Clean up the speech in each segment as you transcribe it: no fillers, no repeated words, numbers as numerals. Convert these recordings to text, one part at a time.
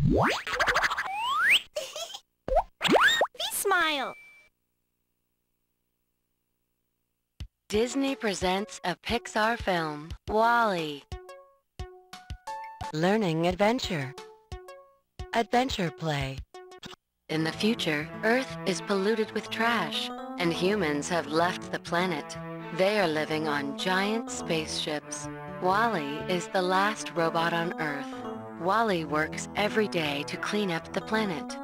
V.Smile. Disney presents a Pixar film, WALL-E. Learning adventure. Adventure play. In the future, Earth is polluted with trash, and humans have left the planet. They are living on giant spaceships. WALL-E is the last robot on Earth. WALL-E works every day to clean up the planet.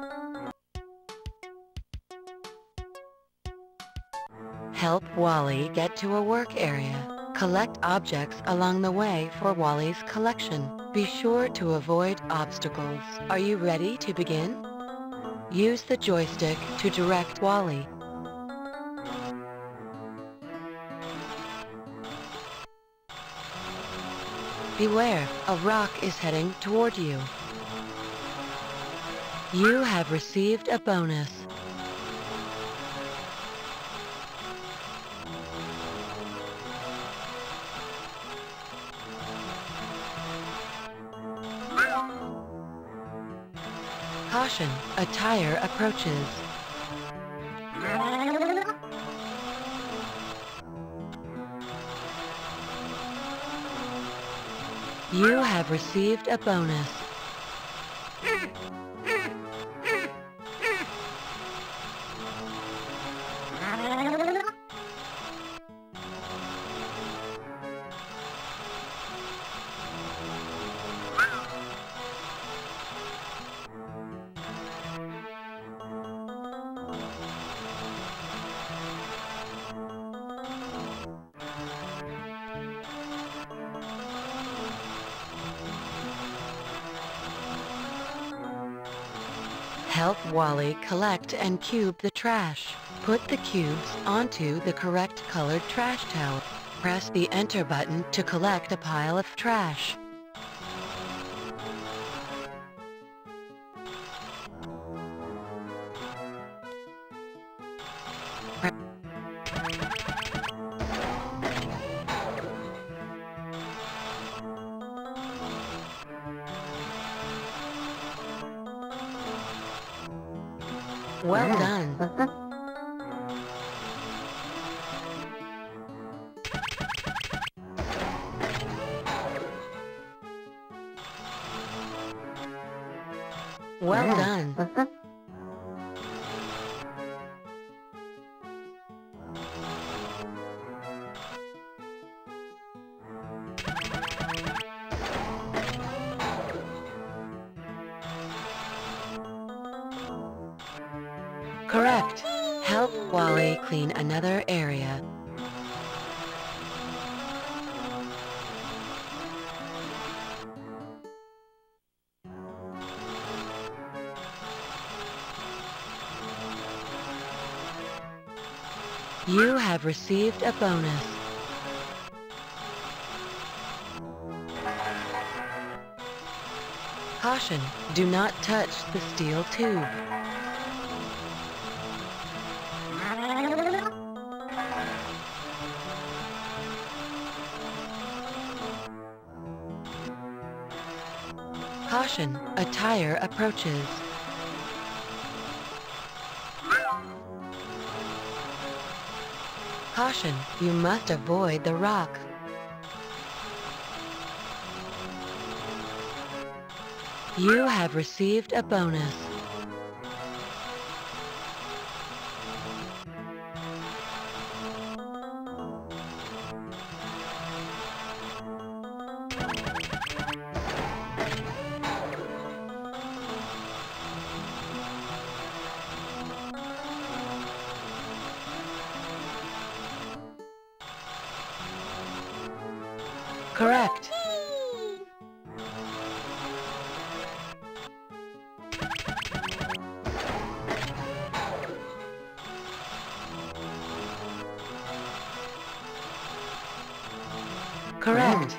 Help WALL-E get to a work area. Collect objects along the way for WALL-E's collection. Be sure to avoid obstacles. Are you ready to begin? Use the joystick to direct WALL-E. Beware, a rock is heading toward you. You have received a bonus. Caution, a tire approaches. You have received a bonus. Help WALL-E collect and cube the trash. Put the cubes onto the correct colored trash tower. Press the Enter button to collect a pile of trash. Well done. Well done. Correct. Help WALL-E clean another area. You have received a bonus. Caution, do not touch the steel tube. Caution, a tire approaches. Caution, you must avoid the rock. You have received a bonus. Correct. Correct.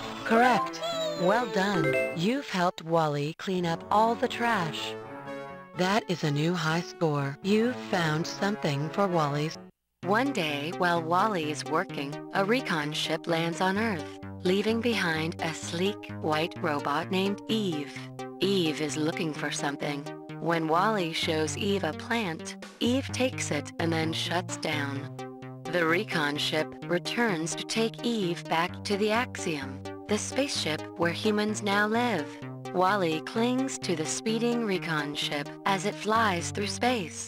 Correct. Well done. You've helped WALL-E clean up all the trash. That is a new high score. You've found something for Wally's. One day, while Wally is working, a recon ship lands on Earth, leaving behind a sleek, white robot named Eve. Eve is looking for something. When Wally shows Eve a plant, Eve takes it and then shuts down. The recon ship returns to take Eve back to the Axiom, the spaceship where humans now live. Wally clings to the speeding recon ship as it flies through space.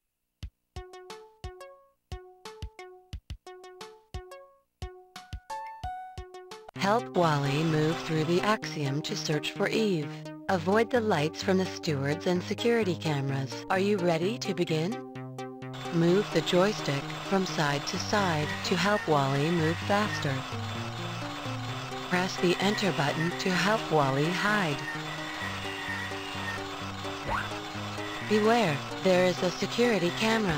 Help Wally move through the Axiom to search for Eve. Avoid the lights from the stewards and security cameras. Are you ready to begin? Move the joystick from side to side to help Wally move faster. Press the Enter button to help Wally hide. Beware, there is a security camera.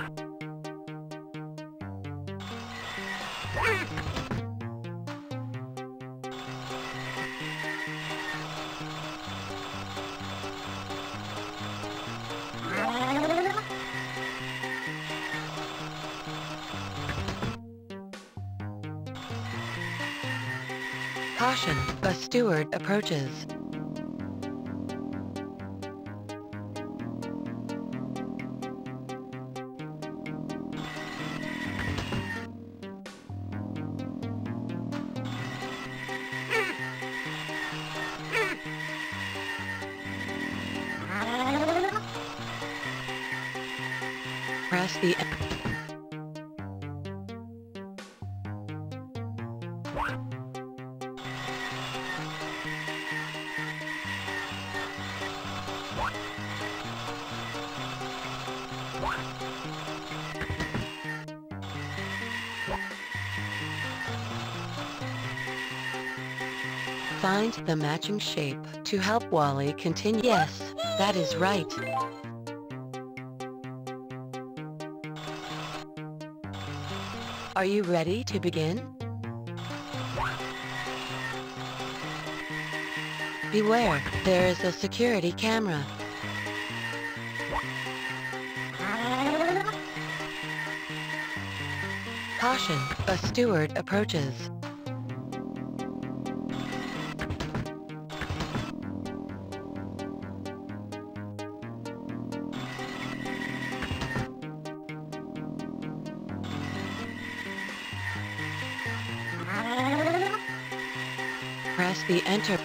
Caution, a steward approaches. Press the Find the matching shape to help Wally continue. Yes, that is right. Are you ready to begin? Beware, there is a security camera. Caution, a steward approaches. Press the Enter.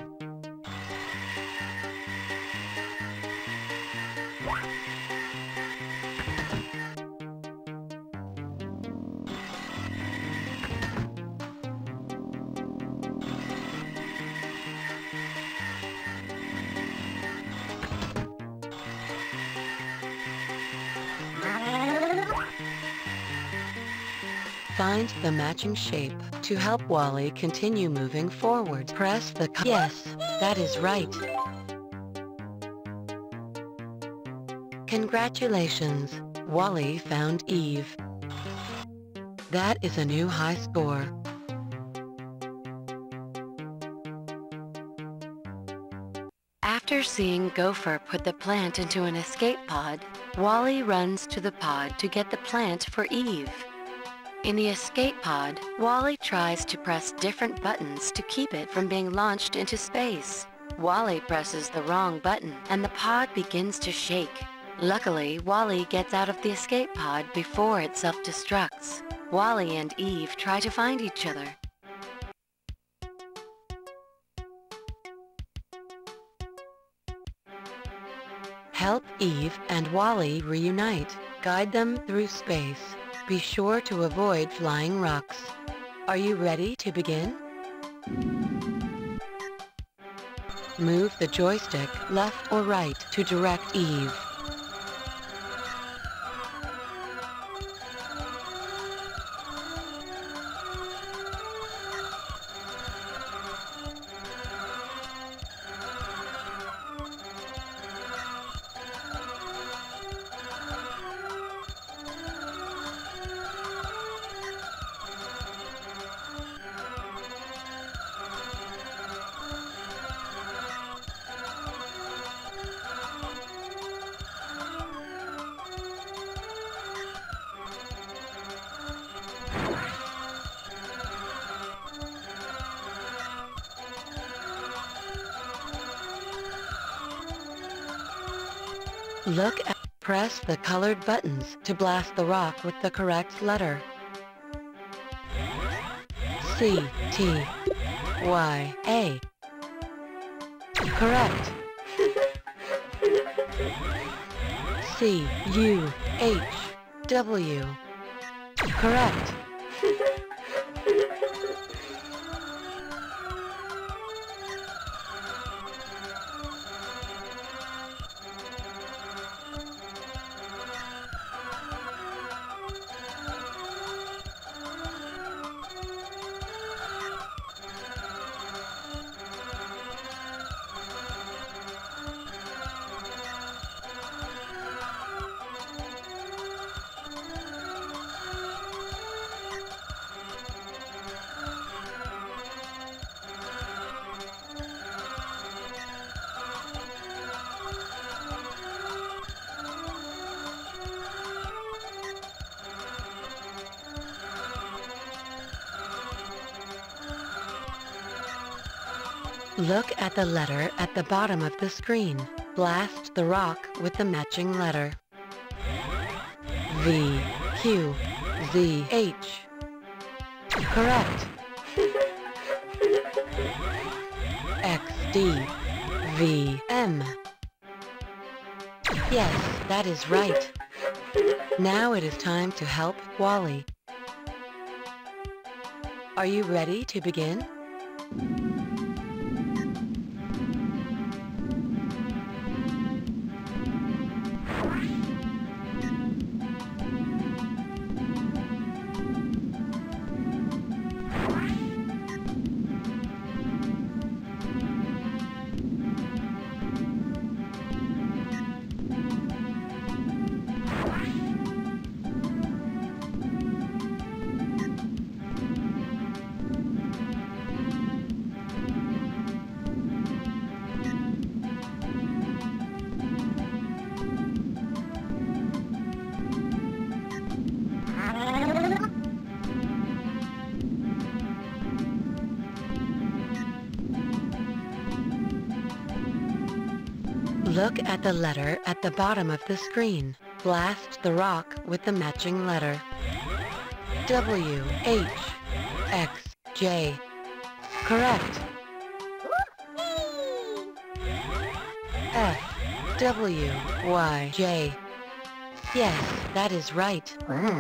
Find the matching shape to help Wally continue moving forward. Press the... Yes, that is right. Congratulations, Wally found Eve. That is a new high score. After seeing Gopher put the plant into an escape pod, Wally runs to the pod to get the plant for Eve. In the escape pod, Wally tries to press different buttons to keep it from being launched into space. Wally presses the wrong button and the pod begins to shake. Luckily, Wally gets out of the escape pod before it self-destructs. Wally and Eve try to find each other. Help Eve and Wally reunite. Guide them through space. Be sure to avoid flying rocks. Are you ready to begin? Move the joystick left or right to direct Eve. Press the colored buttons to blast the rock with the correct letter. C, T, Y, A. Correct. C, U, H, W. Correct. Look at the letter at the bottom of the screen. Blast the rock with the matching letter. V, Q, Z, H. Correct. X, D, V, M. Yes, that is right. Now it is time to help Wally. Are you ready to begin? Look at the letter at the bottom of the screen. Blast the rock with the matching letter. W, H, X, J. Correct. F, W, Y, J. Yes, that is right.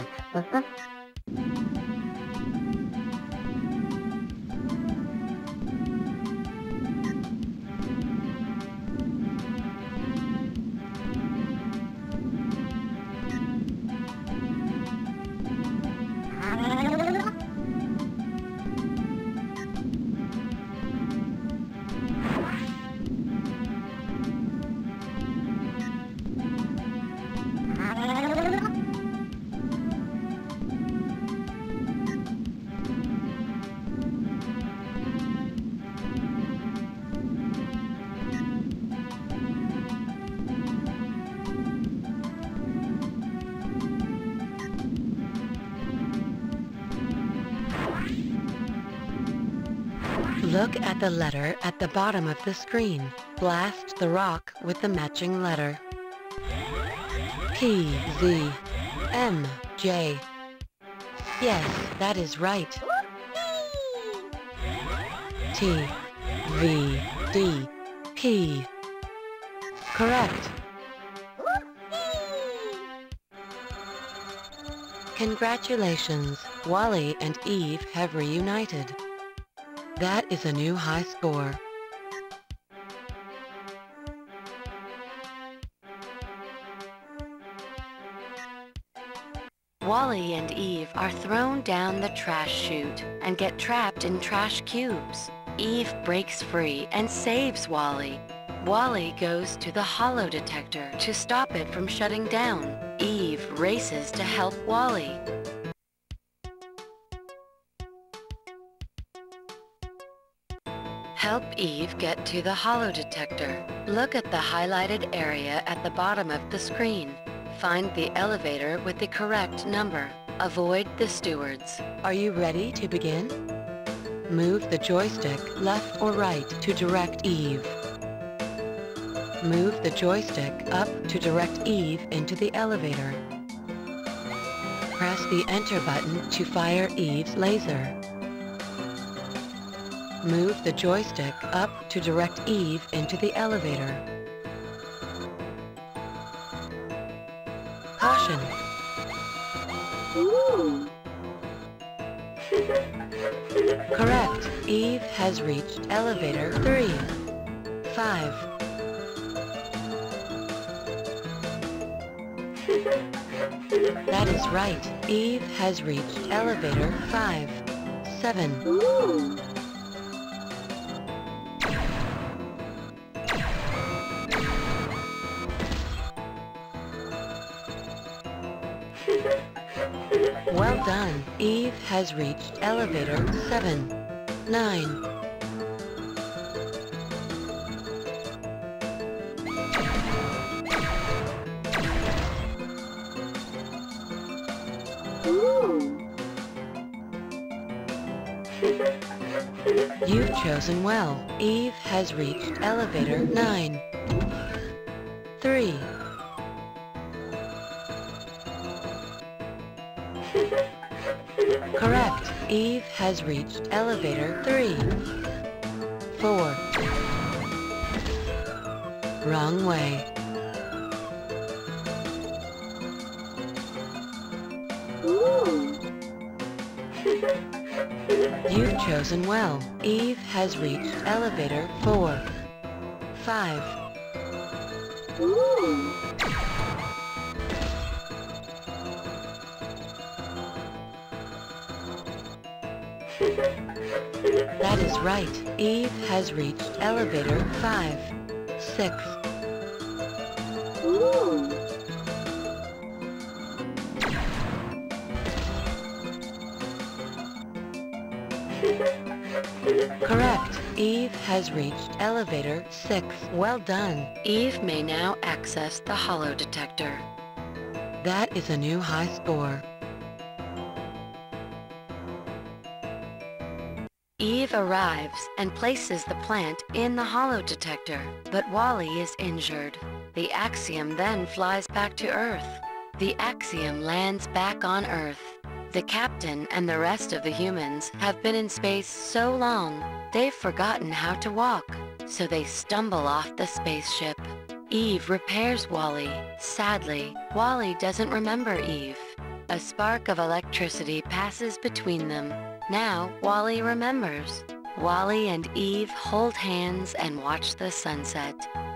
Look at the letter at the bottom of the screen. Blast the rock with the matching letter. P, Z, M, J. Yes, that is right. T, V, D, P. Correct. Congratulations, Wally and Eve have reunited. That is a new high score. Wally and Eve are thrown down the trash chute and get trapped in trash cubes. Eve breaks free and saves Wally. Wally goes to the hollow detector to stop it from shutting down. Eve races to help Wally. Help Eve get to the hollow detector. Look at the highlighted area at the bottom of the screen. Find the elevator with the correct number. Avoid the stewards. Are you ready to begin? Move the joystick left or right to direct Eve. Move the joystick up to direct Eve into the elevator. Press the Enter button to fire Eve's laser. Move the joystick up to direct Eve into the elevator. Caution! Ooh. Correct. Eve has reached elevator 3. 5. That is right. Eve has reached elevator 5. 7. Ooh. Well done. Eve has reached elevator 7. 9. Ooh. You've chosen well. Eve has reached elevator 9. 3. Correct. Eve has reached elevator 3. 4. Wrong way. Ooh. You've chosen well. Eve has reached elevator 4. 5. Ooh. That is right. Eve has reached elevator 5. 6. Ooh. Correct. Eve has reached elevator 6. Well done. Eve may now access the holo detector. That is a new high score. Eve arrives and places the plant in the holo detector, but Wally is injured. The Axiom then flies back to Earth. The Axiom lands back on Earth. The captain and the rest of the humans have been in space so long, they've forgotten how to walk, so they stumble off the spaceship. Eve repairs Wally. Sadly, Wally doesn't remember Eve. A spark of electricity passes between them. Now, Wally remembers. Wally and Eve hold hands and watch the sunset.